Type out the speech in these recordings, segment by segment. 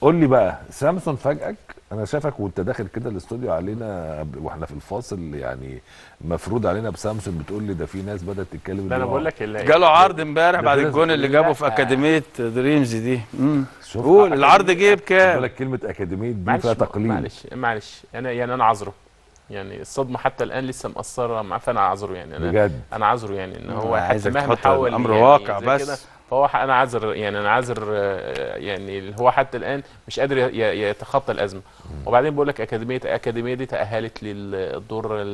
قول لي بقى سامسون فاجئك؟ انا شايفك وانت داخل كده الاستوديو علينا واحنا في الفاصل يعني مفروض علينا بسامسون، بتقول لي ده في ناس بدات تتكلم. ده انا بقول لك جاله عرض امبارح بعد الجون اللي جابه في اكاديميه دريمز دي. قول العرض جه بكام؟ بقول لك كلمه اكاديميه دي فيها تقليل. معلش انا عذره يعني، الصدمه حتى الان لسه مأثره معاه، فانا عذره يعني. بجد انا عذره يعني ان هو حتى مهما مهما حاول امر يعني واقع بس فهو انا عذر يعني، انا عذر يعني هو حتى الان مش قادر يتخطى الازمه. وبعدين بقول لك اكاديميه دي تاهلت للدور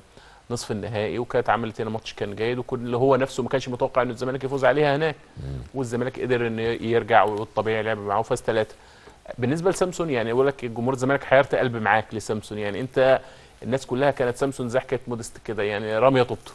نصف النهائي، وكانت عملت هنا ماتش كان جيد، وكل اللي هو نفسه ما كانش متوقع ان الزمالك يفوز عليها هناك، والزمالك قدر ان يرجع والطبيعي لعب معاه وفاز 3. بالنسبه لسامسون يعني بقول لك جمهور الزمالك حيرت قلب معاك لسامسون يعني. انت الناس كلها كانت سامسون زي حكايه مودست كده يعني راميه طوبته،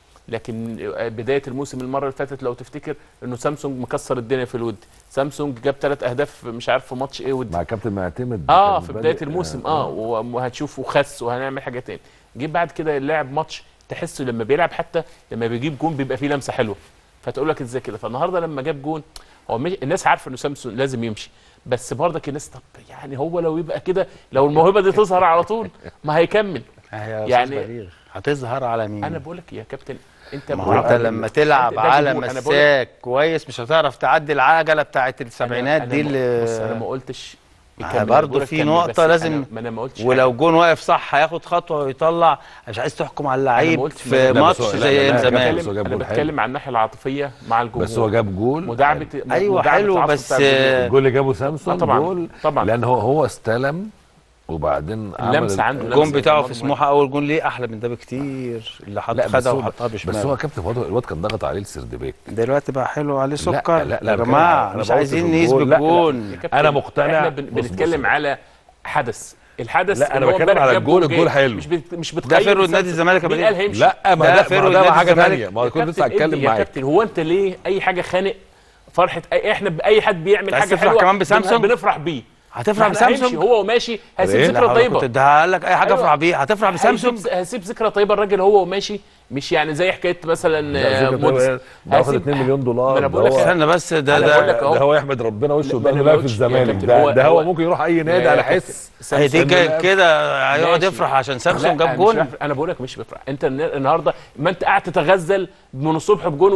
لكن بدايه الموسم المره اللي فاتت لو تفتكر انه سامسونج مكسر الدنيا في الود. سامسونج جاب 3 اهداف مش عارف في ماتش ايه ودي مع كابتن معتمد في بدايه الموسم وهتشوف وخس وهنعمل حاجه تاني. جه بعد كده اللاعب ماتش تحسه لما بيلعب حتى لما بيجيب جون بيبقى فيه لمسه حلوه، فتقول لك ازاي كده. فالنهارده لما جاب جون هو الناس عارفه انه سامسون لازم يمشي، بس برضك الناس طب يعني هو لو يبقى كده، لو الموهبه دي تظهر على طول ما هيكمل يعني. هتظهر على مين؟ انا بقول لك يا كابتن انت لما تلعب على مساك كويس مش هتعرف تعدي العجله بتاعت السبعينات دي اللي بص انا ما قلتش برضه في نقطه لازم ما انا ما قلتش ولو جون واقف صح هياخد خطوه ويطلع. مش عايز تحكم على اللعيب في ماتش زي زمان. انا بتكلم عن الناحيه العاطفيه مع الجمهور، بس هو جاب جول مداعبه ايوه حلو، بس الجول اللي جابه سامسون جول طبعا لان هو استلم وبعدين اللمسه عنده. الجون بتاعه في سموحه اول جون ليه احلى من ده بكتير، اللي خدها وحطها بشمال. بس هو كابتن الواد كان ضغط عليه السردباك، دلوقتي بقى حلو عليه سكر. لا يا جماعه مش عايزين نثبت جون. انا مقتنع. احنا بنتكلم على حدث الحدث. لا انا بتكلم على الجول حلو، مش بتقيم ده فرود نادي الزمالك. مين قال هيمشي؟ لا ما ده حاجه ثانيه، ما كنت لسه هتكلم معاك يا كابتن. هو انت ليه اي حاجه خانق فرحه احنا باي حد بيعمل حاجه حلوه كمان بسامسونج بنفرح بيه. هتفرح بسامسونج؟ هو ماشي هيسيب ذكرى طيبه. كنت قال لك اي حاجه افرح بيه، هتفرح بسامسونج؟ هيسيب ذكرى طيبه الراجل هو وماشي، مش يعني زي حكايه مثلا مودست هياخد 2 مليون دولار. انا بقول لك استنى بس ده هو يحمد ربنا وشه وده لاعب في الزمالك. ده هو ممكن يروح اي نادي على حس هيدي كده هيقعد يفرح عشان سامسونج جاب جون. انا بقول لك مش بيفرح. انت النهارده ما انت قاعد تتغزل من الصبح بجون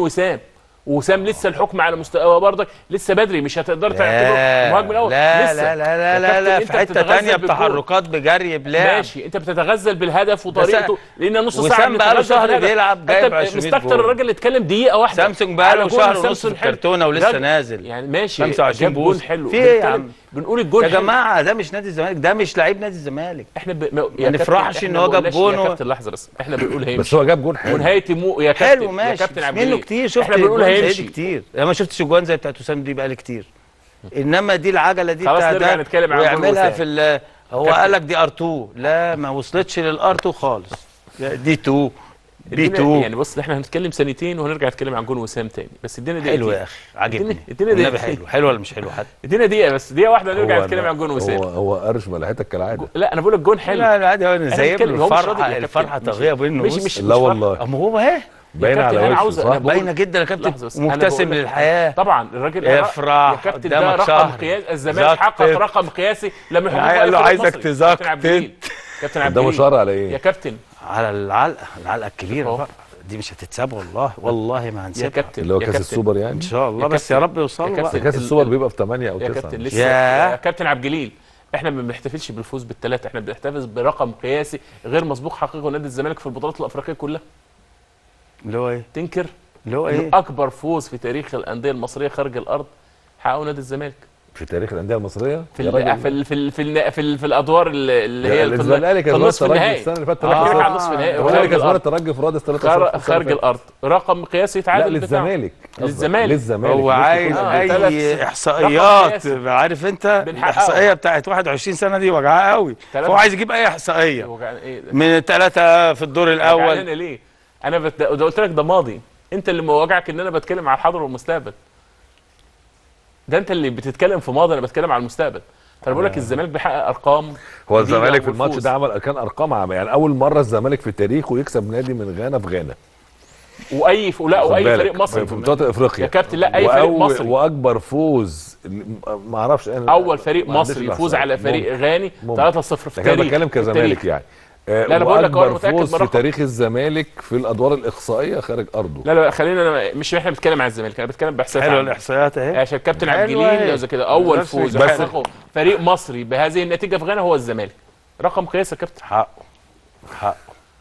وسام لسه الحكم على مستوى برضك لسه بدري، مش هتقدر تعتبره المهاجم الاول. لا لسه لا لا لا لا في حته ثانيه بتحركات بجري بلعب ماشي. انت بتتغزل بالهدف وطريقته لان نص ساعه وسام بقى له شهر بيلعب جايب 20 مستكتر الراجل اللي اتكلم دقيقه واحده. سامسونج بقى له شهر ونص في الكرتونه ولسه نازل يعني ماشي 25 بوز حلو. في ايه يا عم؟ بنقول الجول يا جماعه ده مش نادي الزمالك، ده مش لعيب نادي الزمالك. احنا ما نفرحش ان هو جاب جون. يا كابتن لحظه بس، احنا بنقول هيمشي بس هو جاب جون حلو ونهايتي يا كابتن. حلو ماشي، يا كابتن عبد منه كتير. شفت احنا بنقول هيمشي كتير. انا ما شفتش اجوان زي بتاعت وسام دي بقالي كتير. انما دي العجله دي بتاعت ده ويعملها في هو قال لك دي ار2. لا ما وصلتش للار2 خالص، دي 2 بي 2. يعني بص احنا هنتكلم سنتين وهنرجع نتكلم عن جون وسام تاني، بس ادينا دقيقه. حلو يا اخي عاجبني النبي حلو ولا مش حلو؟ حد ادينا دقيقه بس، دقيقه واحده نرجع نتكلم عن جون وسام. هو قرش ملحتك كالعاده. لا انا بقول لك جون حلو. لا عادي انا زي الفرحه طاغيه بينه. مش لا والله اما هو اهي باينه على وشه، باينه جدا يا كابتن، ومبتسم للحياه. طبعا الراجل افرح يا كابتن ده رقم قياسي. الزمالك حقق رقم قياسي لما يحقق. قال له عايزك تزكت. كابتن عبد ده مشار على ايه يا كابتن؟ على العلقه الكبيره بقى دي، مش هتتساب والله ما هنسيبها. يا كابتن اللي هو كاس السوبر يعني ان شاء الله، بس يا رب يوصلوا بقى. كاس السوبر بيبقى في 8 او 9 يا كابتن لسه. يا كابتن عبد الجليل احنا ما بنحتفلش بالفوز بالثلاثه، احنا بنحتفظ برقم قياسي غير مسبوق حققه نادي الزمالك في البطولات الافريقيه كلها. اللي هو ايه؟ تنكر اللي هو ايه؟ اكبر فوز في تاريخ الانديه المصريه خارج الارض حققه نادي الزمالك في تاريخ الانديه المصريه في الادوار اللي هي في النصف النهائي. السنه اللي فاتت على النصف النهائي الزمالك كسبان الترجي في رادس 3-0 خارج الارض. رقم قياسي يتعادل للزمالك هو عايز اي احصائيات. عارف انت الاحصائيه بتاعت 21 سنه دي وجعاه قوي، فهو عايز يجيب اي احصائيه من 3 في الدور الاول. انا ليه؟ انا قلت لك ده ماضي، انت اللي موجعك ان انا بتكلم على الحاضر والمستقبل. ده انت اللي بتتكلم في ماضي، انا بتكلم على المستقبل. فانا بقول لك الزمالك بيحقق ارقام. هو الزمالك في الماتش ده كان ارقام عامه، يعني اول مره الزمالك في تاريخه يكسب نادي من غانا في غانا. واي فريق مصري في بطوله افريقيا يا كابتن. لا اي فريق مصري. واكبر فوز ما اعرفش اول فريق مصري يفوز على فريق غاني 3-0 في التاريخ. انا بتكلم كزمالك يعني. لا انا بقول لك انا متاكد من فوز في تاريخ الزمالك في الادوار الاقصائيه خارج ارضه. لا خلينا، انا مش احنا بنتكلم على الزمالك، انا بتكلم باحصائيات. حلوه الاحصائيات اهي عشان كابتن عبد الجليل زي كده اول فوز يحققه فريق مصري بهذه النتيجه في غانا هو الزمالك. رقم قياسي يا كابتن. حقه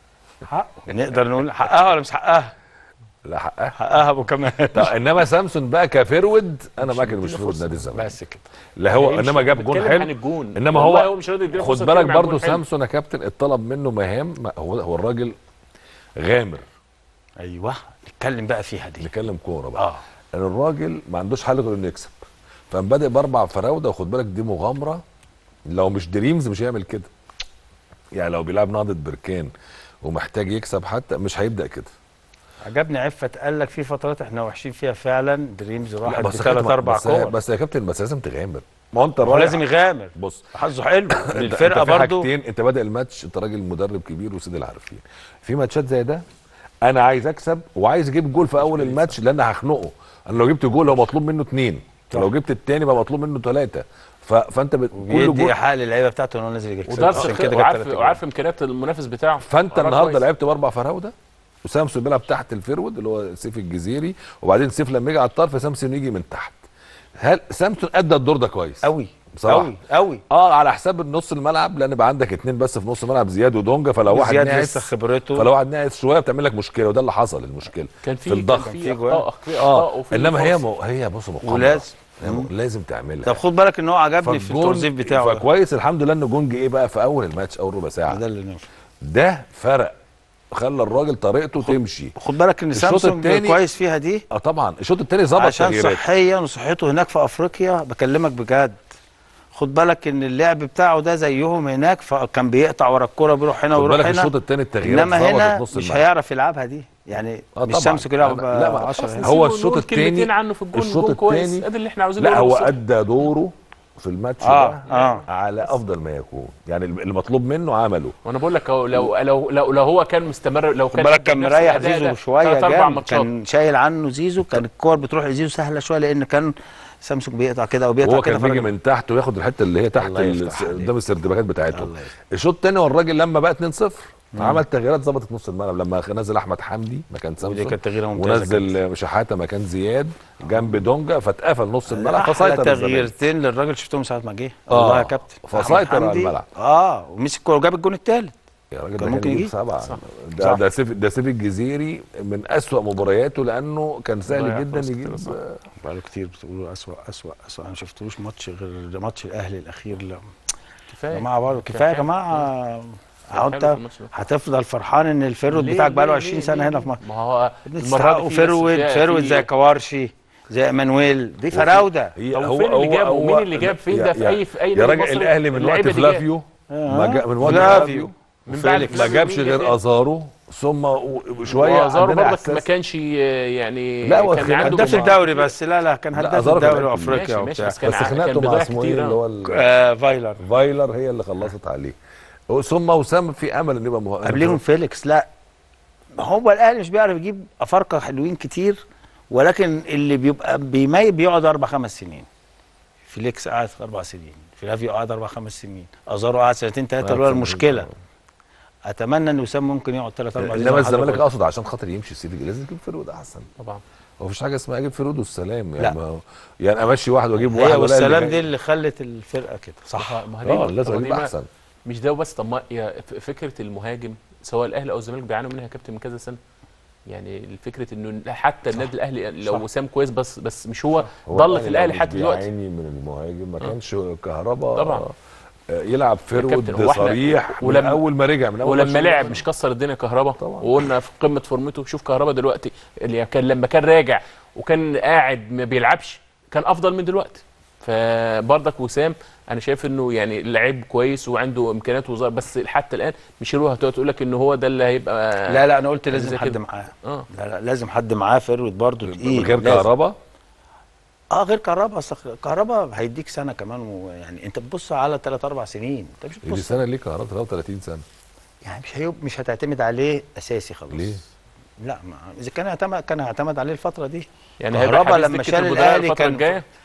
نقدر نقول حقها ولا مش حقها؟ لا حقها. حقها ابو كمال. انما سامسون بقى كفرود انا ما كان مش فرود نادي الزمالك بس كده. لا هو انما جاب جون حلو. انما هو مش راضي يديله خد بالك برضه سامسون يا كابتن اتطلب منه مهام. هو الراجل غامر. ايوه نتكلم بقى فيها دي. نتكلم كوره بقى. ان الراجل ما عندوش حل غير انه يكسب. فقام بادئ ب4 فراوده. وخد بالك دي مغامره. لو مش دريمز مش هيعمل كده. يعني لو بيلعب نهضه بركان ومحتاج يكسب حتى مش هيبدا كده. عجبني عفت قال لك في فترات احنا وحشين فيها فعلا. دريمز راحت بثلاث اربع كور. بس يا كابتن بس لازم تغامر. ما انت هو لازم يغامر. بص حظه حلو الفرقه برضه. انت بادئ الماتش، انت راجل مدرب كبير وسيد العارفين. في ماتشات زي ده انا عايز اكسب وعايز اجيب جول في اول الماتش لان هخنقه. انا لو جبت جول هو مطلوب منه 2 فلو جبت الثاني بقى مطلوب منه 3. فانت كل جول حق للعيبه بتاعته ان هو نازل يكسب. وعارف امكانيات المنافس بتاعه. فانت النهارده لعبت ب4 فراوده وسامسون بيلعب تحت الفيرود اللي هو سيف الجزيري. وبعدين سيف لما يجي على الطرف سامسون يجي من تحت. هل سامسون ادى الدور ده كويس قوي بصراحه قوي على حساب النص الملعب لان بقى عندك 2 بس في نص الملعب زياد ودونجا. فلو واحد ناقص لسه خبرته فلو واحد ناقص شويه بتعمل لك مشكله. وده اللي حصل المشكله كان في الضغط. في اخطاء انما هي بص مقامره لازم تعملها. طب خد بالك ان هو عجبني في التوظيف بتاعه. فكويس الحمد لله ان جون جه ايه بقى في اول الماتش اول ربع ساعه. ده فرق خلى الراجل طريقته تمشي. خد بالك ان سامسون كويس فيها دي. طبعا الشوط الثاني ظبط عشان صحيا وصحته هناك في افريقيا. بكلمك بجد. خد بالك ان اللعب بتاعه ده زيهم هناك فكان بيقطع ورا الكوره بيروح هنا ويروح هنا. الشوط الثاني التغييرات انما هنا مش هيعرف يلعبها دي يعني. مش سامسون يلعب 10. هو الشوط الثاني عنه في الجون كويس. ادي اللي احنا عاوزينه. لا هو ادى دوره في الماتش ده على افضل ما يكون. يعني المطلوب منه عمله. وانا بقول لك لو هو كان مستمر. لو كان مريح زيزو شويه جامد. كان شايل عنه زيزو. كان الكور بتروح لزيزو سهله شويه لان كان سامسونج بيقطع كده او بيقطع كده. هو كان بيجي من تحت وياخد الحته اللي هي تحت قدام السردباكات بتاعتهم. الشوط الثاني والراجل لما بقى 2-0 عمل تغييرات ظبطت نص الملعب. لما نزل احمد حمدي مكان سامسون ودي كانت تغييره ممتازه. ونزل شحاته مكان زياد جنب دونجا فاتقفل نص الملعب. فسيطر تغييرتين للراجل شفتهم ساعه ما جه. الله يا كابتن فسيطر على الملعب. ومسك الكوره وجاب الجون الثالث. يا راجل كان ممكن يجيب 7. ده سيف الجزيري من أسوأ مبارياته لانه كان سهل جدا يجيب. بقاله كتير بتقولوا اسوأ. انا ما شفتلوش ماتش غير ماتش الاهلي الاخير. لا كفايه يا جماعه برضه كفايه يا جماعه. انت هتفضل فرحان ان الفيرود بتاعك بقاله 20 سنه هنا في مصر. ما هو المره دي فيرود زي كوارشي زي ايمانويل دي فراوده. هو فين اللي جابه ومين اللي جاب فين ده في اي يا راجل الاهلي من وقت فلافيو من وقت فلافيو ما جابش غير ازارو ثم شويه. ازارو برضك ما كانش يعني لا كان عنده هداف الدوري بس لا كان هداف الدوري وافريقيا وبتاع. بس خناقته مع اسمه ايه اللي هو فايلر هي اللي خلصت عليه. ثم وسام في امل ان يبقى قبلهم فيليكس. لا هو الاهلي مش بيعرف يجيب افارقه حلوين كتير ولكن اللي بيبقى بيقعد 4-5 سنين. فيليكس قعد 4 سنين. فلافيو قعد 4-5 سنين. ازارو قعد 2-3 اللي هو المشكله. اتمنى ان وسام ممكن يقعد 3-4 سنين. انما الزمالك اقصد عشان خاطر يمشي السيتي لازم يجيب فرود احسن طبعا. هو مفيش حاجه اسمها اجيب فرود والسلام يعني. يعني امشي واحد واجيب واحد والسلام دي اللي خلت الفرقه كده صح. لازم اجيب احسن. مش ده بس. طب ما فكره المهاجم سواء الاهلي او الزمالك بيعانوا منها يا كابتن من كذا سنه. يعني الفكره انه حتى النادي الاهلي لو وسام كويس بس مش هو ضل في الاهلي حتى دلوقتي. بيعاني من المهاجم. ما كانش كهربا طبعا يلعب فيرود صريح من اول ما رجع من اول ولما لعب مش كسر الدنيا كهربا. وقلنا في قمه فورمته. شوف كهربا دلوقتي اللي كان لما كان راجع وكان قاعد ما بيلعبش كان افضل من دلوقتي. فبرضك وسام انا شايف انه يعني لعيب كويس وعنده امكانيات بس حتى الان مش هو هتقول لك ان هو ده اللي هيبقى. لا انا قلت لازم حد معاه. لا لازم حد معاه فيرود برضه تقيل غير كهربا. غير كهربا. كهربا هيديك سنه كمان. يعني انت بتبص على 3-4 سنين. انت مش بتبص سنه ليه كهربا 33 سنه يعني مش هتعتمد عليه اساسي خلاص. ليه؟ لا اذا كان هيعتمد عليه الفتره دي. يعني كهربا لما شال الاهلي كان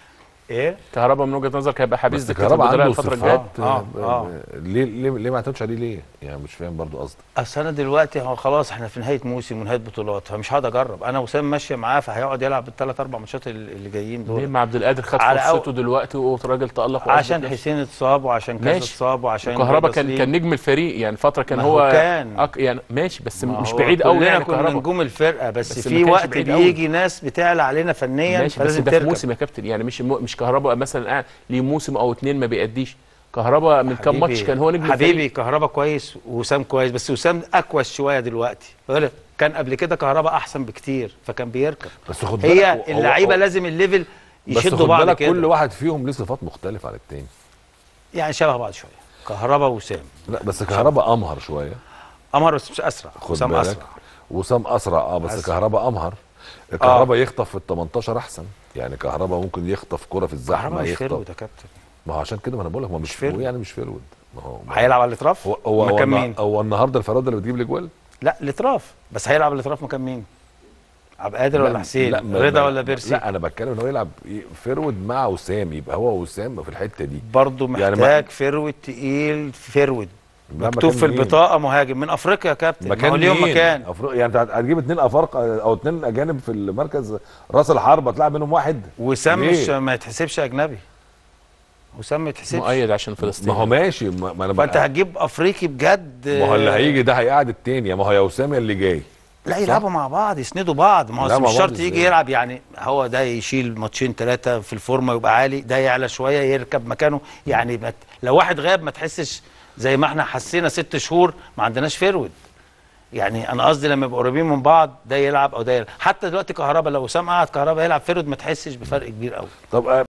ايه كهربا من وجهه نظرك هيبقى حبيس بس دكه كهربا البدلاء عنده الفتره الجايه؟ صفات. ليه ما اعتمدش عليه ليه؟ يعني مش فاهم برضو قصدك. اصل انا دلوقتي هو خلاص احنا في نهايه موسم ونهايه بطولات، فمش هقعد اجرب. انا وسام ماشيه معاه، فهيقعد يلعب الثلاث اربع ماتشات اللي جايين ليه دول. ما عبد القادر خد على فرصته دلوقتي وراجل تالق عشان حسين اتصاب وعشان كذا ماشي. اتصاب وعشان كهربا رضا سليم. كان نجم الفريق يعني فتره كان ما هو كان يعني ماشي بس ما مش هو بعيد قوي كلنا يعني كنا كهربا نجوم الفرقه، بس بس في ما كانش وقت بعيد قوي. بيجي ناس بتعلى علينا فنيا ماشي، بس فلازم ده في تركب. موسم يا كابتن، يعني مش كهربا مثلا قاعد ليه موسم او اتنين ما بيأديش. كهربا من كام ماتش كان هو نجم حبيبي الفريق. كهربا كويس ووسام كويس، بس وسام اكوش شويه دلوقتي. كان قبل كده كهربا احسن بكتير فكان بيركب. بس خد بالك هي اللعيبه لازم الليفل بس يشدوا خد بعض بالك كده. كل واحد فيهم ليه صفات مختلفه عن التاني. يعني شبه بعض شويه كهربا ووسام. لا بس كهربا امهر شويه. امر بس مش اسرع. خد وسام بالك اسرع. وسام اسرع بس أسرع. كهربا امهر. كهربا يخطف في ال 18 احسن، يعني كهربا ممكن يخطف كرة في الزحمه كهربا مش يخطف. فيرود يا كابتن. ما هو عشان كده ما انا بقول لك ما مش فيرود. يعني مش فيرود. ما هو هيلعب على الاطراف مكان مين؟ هو النهارده الفراوده اللي بتجيب الاجوال. لا الاطراف بس هيلعب على الاطراف مكان مين؟ عبد القادر ولا حسين؟ رضا ولا بيرسي؟ لا انا بتكلم ان هو يلعب فيرود مع وسام، يبقى هو وسام في الحته دي برضه محتاج يعني فيرود تقيل. فيرود لا، مكتوب في مكان مين؟ البطاقه مهاجم من افريقيا يا كابتن. ما هو ليهم مين؟ مكان. يعني انت هتجيب اثنين افارقه او اثنين اجانب في المركز راس الحربه تلعب منهم واحد. وسام ليه؟ مش ما يتحسبش اجنبي. وسام ما يتحسبش. مؤيد عشان فلسطين. ما هو ماشي ما انا فانت هتجيب افريقي بجد. ما هو اللي هيجي ده هيقعد التاني، ما هو يا وسام اللي جاي. لا يلعبوا مع بعض يسندوا بعض. ما لا، هو مع مش بعض شرط يجي إزاي؟ يلعب يعني هو ده يشيل ماتشين ثلاثه في الفورمه يبقى عالي، ده يعلى شويه يركب مكانه. يعني لو واحد غاب ما تحسش زي ما احنا حسينا 6 شهور ما عندناش فيرود. يعني انا قصدي لما يبقوا قريبين من بعض ده يلعب او ده يلعب. حتى دلوقتي كهربا لو وسام قعد كهربا يلعب فيرود ما تحسش بفرق كبير قوي. طب